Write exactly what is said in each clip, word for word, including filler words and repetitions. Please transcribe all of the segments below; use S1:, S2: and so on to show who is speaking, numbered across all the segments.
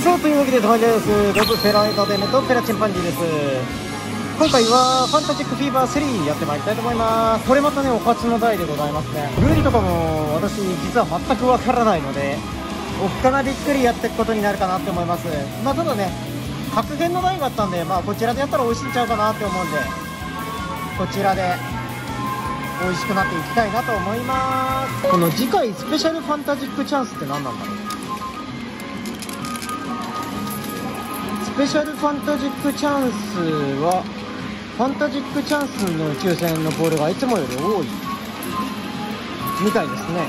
S1: さあ、というわけでたまにです。ロブフェラエンターテイメントフェラチンパンジーです。今回はファンタジックフィーバースリーやってまいりたいと思います。これまたね、お勝ちの台でございますね。ルールとかも私実は全くわからないので、おっかなびっくりやっていくことになるかなって思います。まあただね、格言の台があったんで、まあこちらでやったら美味しいんちゃうかなって思うんで、こちらで美味しくなっていきたいなと思います。この次回スペシャルファンタジックチャンスって何なんだろう。スペシャルファンタジックチャンスはファンタジックチャンスの抽選のボールがいつもより多いみたいですね。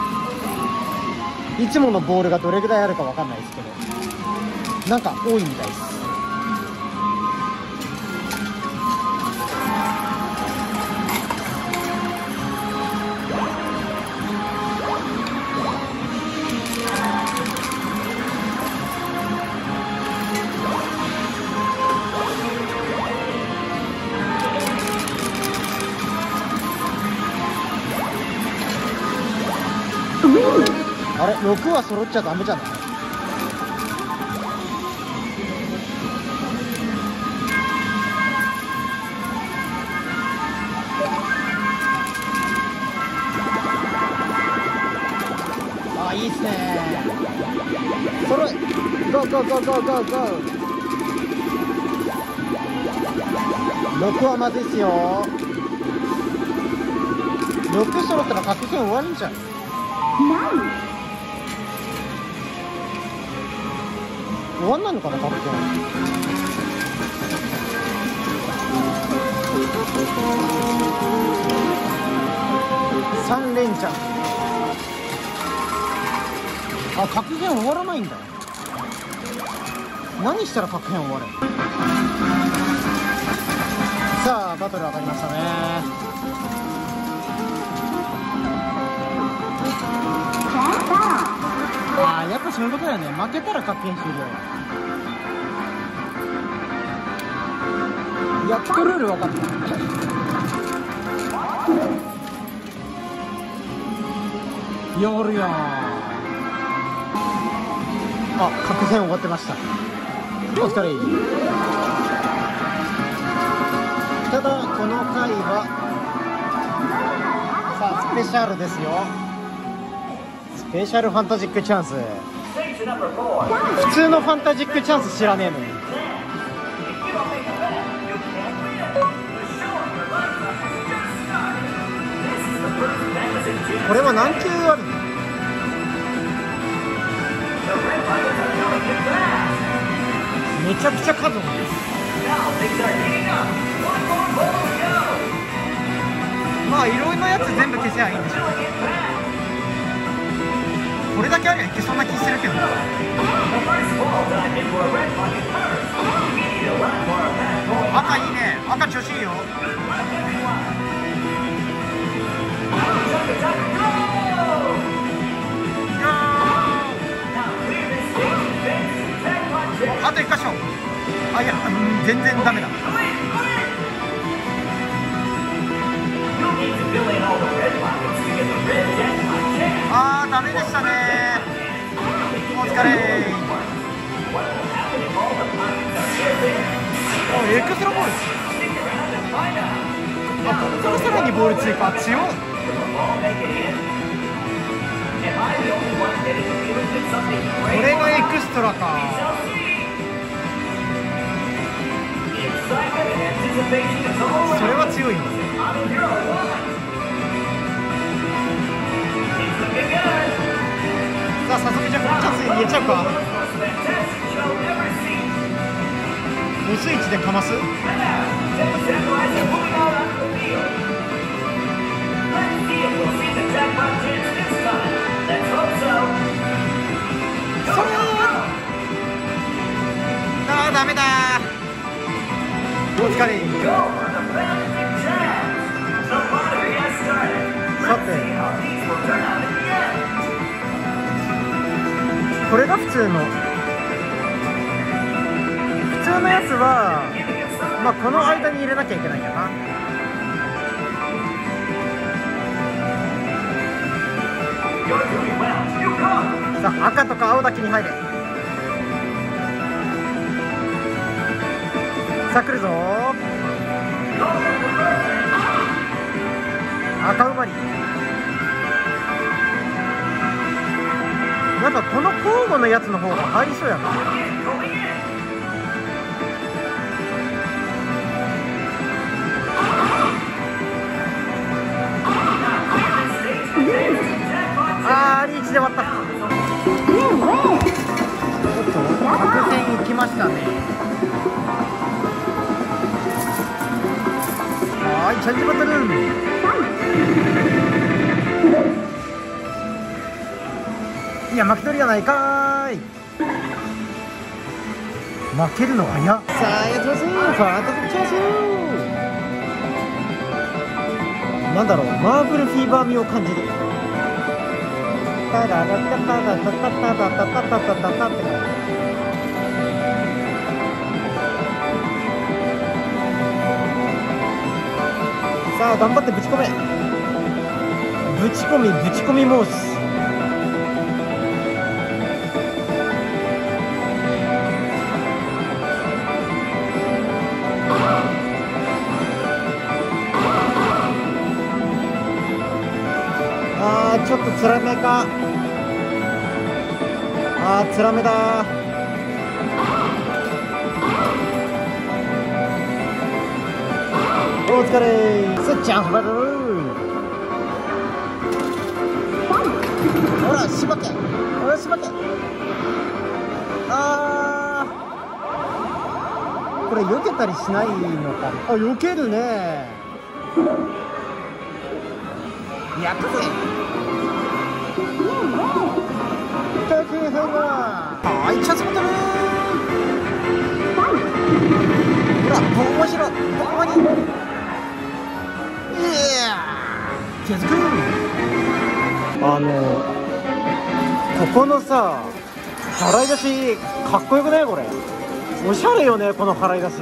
S1: いつものボールがどれぐらいあるかわかんないですけど、なんか多いみたいです。あれ、ろくは揃っちゃダメじゃない？あ、いいっすね。揃い、ゴーゴーゴーゴーゴーゴー。ろくはまずいっすよ。ろく揃ったら格言終わるんじゃん。終わんないのかな、格言。さん連チャン。あ、格言終わらないんだ。何したら格言終わる？さあ、バトル上がりましたね。あー、やっぱそういうことだよね。負けたら格言終了。やっとルール分かった。やるやん。あ、格言終わってました。お二人。ただこの回はさあスペシャルですよ。スペシャルファンタジックチャンス。普通のファンタジックチャンス知らねえのに。これは何球あるの？めちゃくちゃ数多い。まあいろいろなやつ全部消せばいいんでしょう。これだけありゃいけそうな気するけどな。赤いいね。赤調子いいよ。あといっかしょ。あ、いや、全然ダメだ。あー、ダメでしたね。お疲れ。あ、エクストラボール。あ、ここからさらにボール追加。強っ。これがエクストラか。それは強いの。さあ、早速じゃあこのチャンスに入れちゃうか。薄い位置でかます。それあー、ダメだー。お疲れ。さて、これが普通の普通のやつは、まあこの間に入れなきゃいけないんだな。さあ、赤とか青だけに入れ。 さあ来るぞ。赤馬り。なんかこの交互のやつの方が入りそうやな。あーリーチで終わった。おっと白線行きましたね。はい、チャンジバトル。いや負けとるやないかーい。負けるの早っ。さあやってます。ファータズチャンス。なんだろう、マーブルフィーバー味を感じる。タダダタタダタタタタタタタタタタって感じ。さあ頑張ってぶち込め。ぶち込みぶち込みモース。あーちょっとつらめか。あーつらめだー。お疲れー。スッチャンスバトル。ほらしばけ、ほらしばけ。あーこれ避けたりしないのか。あ避けるね。やったぜ。タクヘマー。はいチャンスバトル。ほら面白い棒に。気づく。あのここのさ払い出しかっこよくない？これおしゃれよね、この払い出し。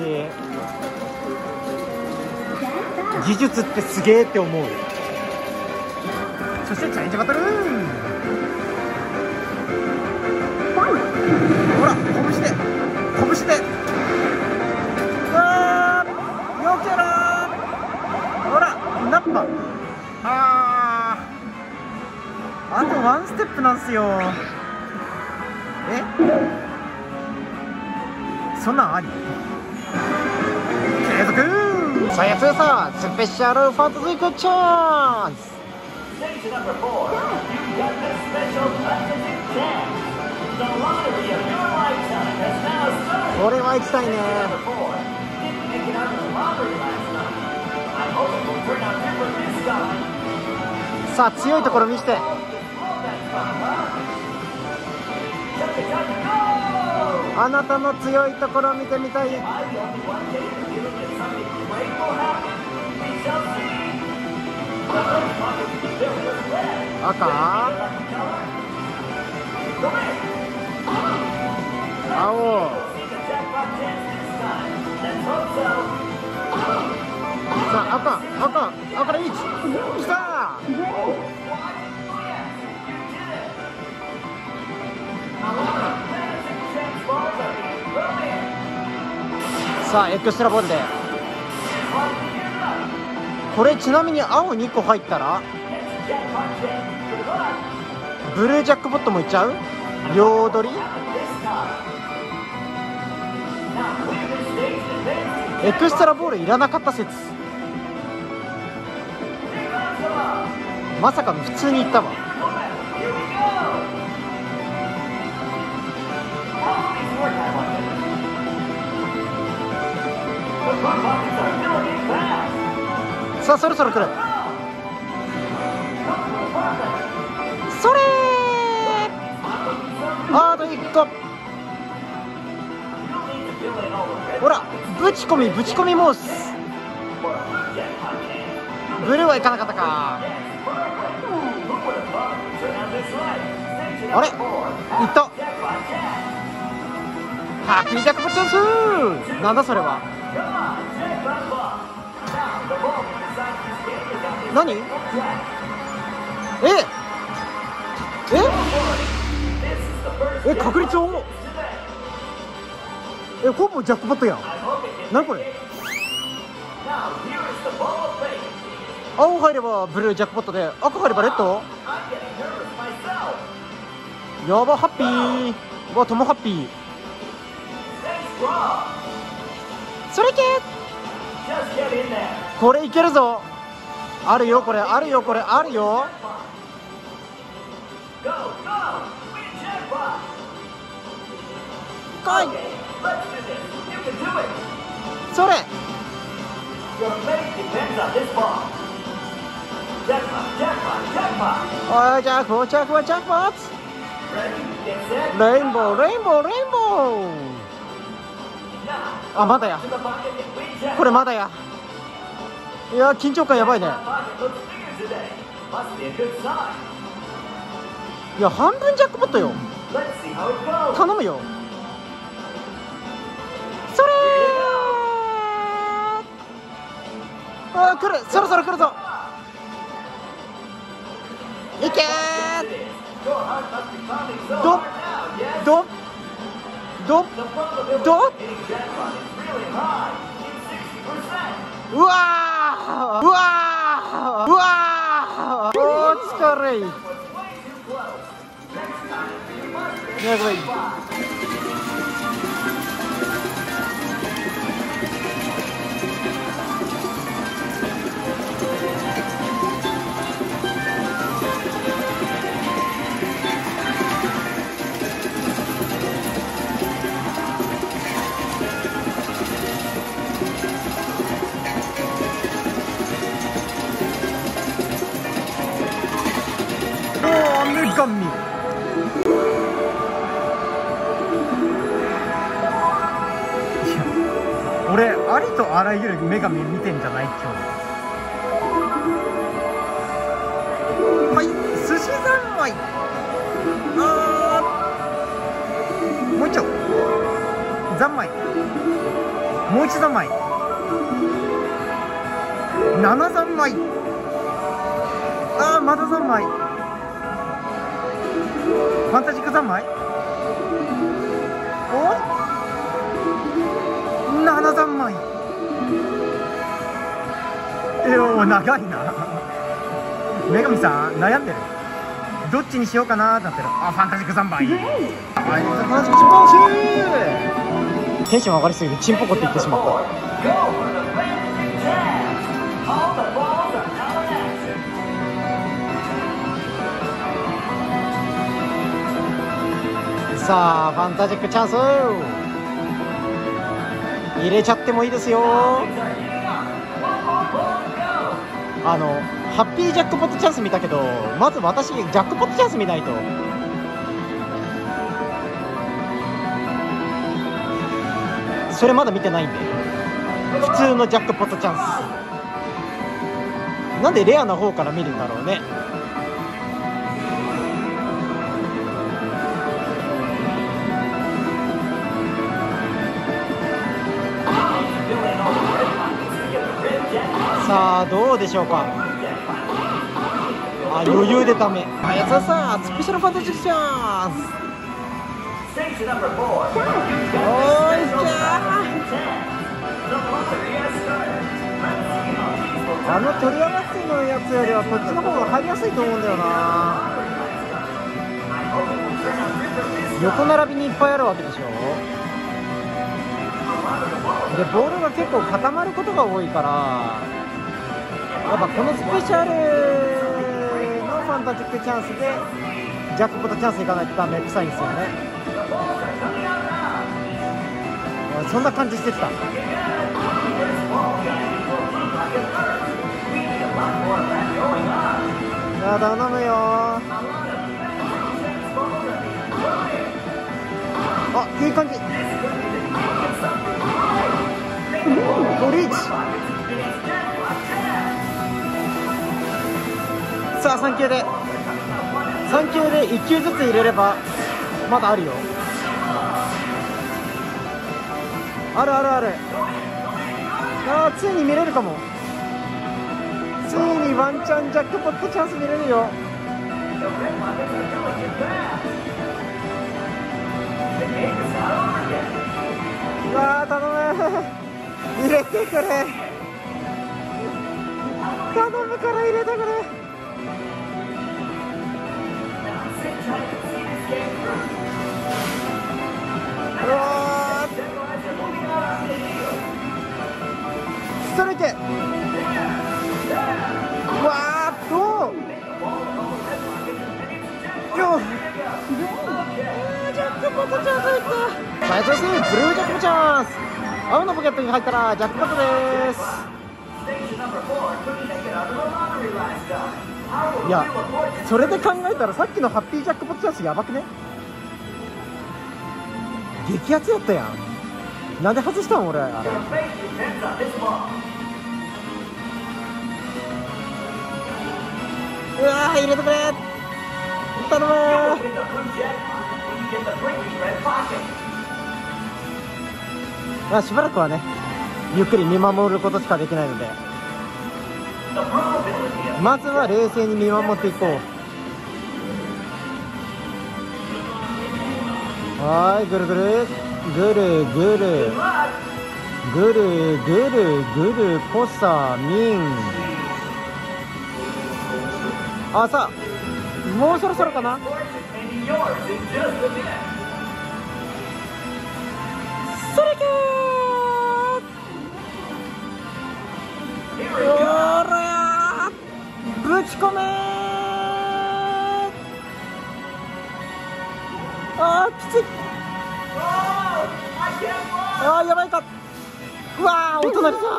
S1: 技術ってすげーって思う。そしてチャレンジバトル。ほら拳で拳で。あーよけろー。ほらナッパ。あーあとワンステップなんすよ。えそんなんあり？継続。さあやつやさスペシャルファンタジークチャンス。これは行きたいね。さあ強いところ見せて。あなたの強いところ見てみたい。赤青さあ赤赤赤でいちきた。さあエクストラボールで。これちなみに青にこ入ったらブルージャックボットもいっちゃう。両取りエクストラボールいらなかった説。まさかの普通にいったわ。さあそろそろ来る。それーあといっこ。ほらぶち込みぶち込みモース。ブルーはいかなかったか。あれいった。ハッピージャックポットチャンス。なんだそれは。何？えええ確率をえほぼジャックポットやん。 何これ。青入ればブルージャックポットで、赤入ればレッド。やば、ハッピー。うわ、トモハッピー。それいけ。これいけるぞ。あるよこれ、あるよこれ、あるよ。来い。それ。おい、ジャックポット、ジャックポット、ジャックポット。レインボー、レインボー、レインボー。あ、まだや。これまだや。いや、緊張感やばいね。いや、半分ジャックポットよ。頼むよ。それー。あー、来る。そろそろ来るぞ。いけー。どっどっどっどっ。うわーうわーうわー、お疲れ。いや、ごめん。女神。俺、ありとあらゆる女神見てんじゃない？今日。はい、寿司三昧。あー、もう一丁三昧。もう一三昧。七三昧。あー、まだ三昧。ファンタジック三昧。お七三昧。えお、長いな。女神さん悩んでる。どっちにしようかなってなってる。あ、ファンタジック三昧。はい、ファンタジックチンポンチー。テンション上がりすぎてチンポコって言ってしまった。さあ、ファンタジックチャンス入れちゃってもいいですよ。あのハッピージャックポットチャンス見たけど、まず私ジャックポットチャンス見ないと。それまだ見てないんで、普通のジャックポットチャンス。なんでレアな方から見るんだろうね。さあ、どうでしょうか。あ、余裕でダメ。あ、やつさ、スペシャルファンタジックチャンス。おーい、じゃあ、あの取り上がってのやつよりはこっちの方が入りやすいと思うんだよな。横並びにいっぱいあるわけでしょ。で、ボールが結構固まることが多いから、やっぱこのスペシャルのファンタジックチャンスでジャックポットチャンスいかないとダメ臭いんですよね。そんな感じしてきた。さあ、頼むよ。あ、いい感じ。お、リーチ。さあ、さん球でさん球でいっ球ずつ入れればまだあるよ。あるあるある。あー、ついに見れるかも。ついにワンチャンジャックポットチャンス見れるよ。うわー、頼む。 てくれ、頼むから入れてくれ。うわー、それいけ。うわーっとよっ、ジャックポテトチャンス入った。最初にブルージャックポチャンス、青のポケットに入ったらジャックポットです。いや、それで考えたらさっきのハッピージャックポットチャンスやばくね。激アツやったやん。なんで外したん俺あれ。うわー、入れてくれ、頼むー。まあしばらくはね、ゆっくり見守ることしかできないので、まずは冷静に見守っていこう。はーい、ぐるぐるぐるぐるぐるぐるぐるポサミン。あ、さあもうそろそろかな。それけー、おらー、ぶち込めー。あーきつい。あーやばいか。うわー、お隣さん。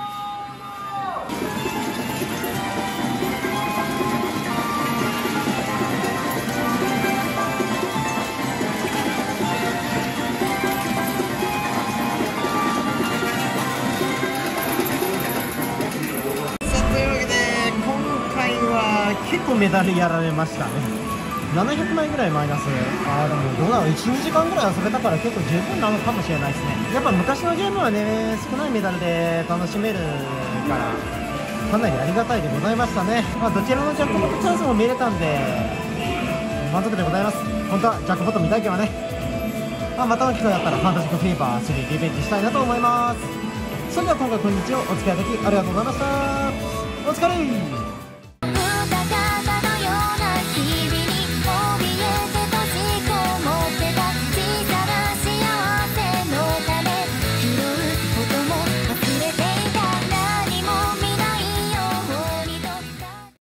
S1: 結構メダルやられましたね。ななひゃくまいぐらいマイナス。あーでもどうだろう、いちにじかんぐらい遊べたから結構十分なのかもしれないですね。やっぱ昔のゲームはね、少ないメダルで楽しめるからかなりありがたいでございましたね。まあ、どちらのジャックポットチャンスも見れたんで満足でございます。本当はジャックポット見たいけどね、まあ、またの機会だったらファンタジックフィーバースリーリベンジしたいなと思います。それでは今回こんにちは、お付き合いいただきありがとうございました。お疲れ。